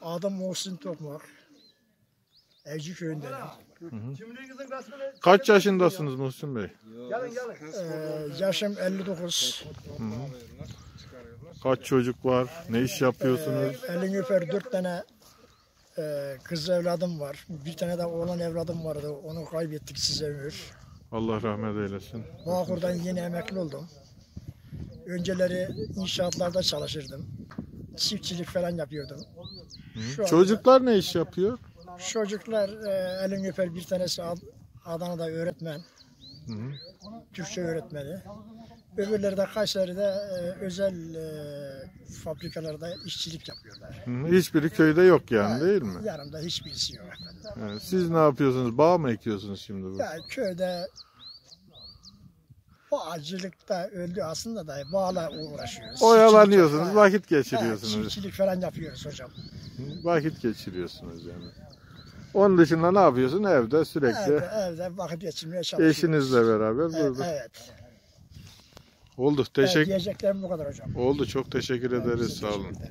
Adım Muhsin Tokmak. Evci köyündenim. Kaç yaşındasınız Muhsin Bey? Yaşım 59. Kaç çocuk var? Ne iş yapıyorsunuz? Elini öper 4 tane kız evladım var. Bir tane de oğlan evladım vardı. Onu kaybettik size ömür. Allah rahmet eylesin. Bağkur'dan yeni emekli oldum. Önceleri inşaatlarda çalışırdım. Çiftçilik falan yapıyordum. Şu Çocuklar ne iş yapıyor? çocuklar elini öper bir tanesi Adana'da öğretmen. Türkçe öğretmeni. Öbürleri de Kayseri'de özel fabrikalarda işçilik yapıyorlar. Hiçbiri köyde yok yani değil mi? Yanımda hiçbirisi yok efendim. Siz ne yapıyorsunuz? Bağ mı ekiyorsunuz şimdi bu? Ya köyde bağcılıkta öldü aslında da bağla uğraşıyoruz. Oyalanıyorsunuz, Çiftçilik, vakit ha, geçiriyorsunuz. çiftçilik falan yapıyoruz hocam. Vakit geçiriyorsunuz yani. Onun dışında ne yapıyorsun? Evde sürekli Evde vakit geçirmeye çalışıyoruz. eşinizle beraber burada. Evet. Oldu. Diyeceklerim bu kadar hocam. Oldu. Çok teşekkür ederiz. Sağ olun. Teşekkür ederim.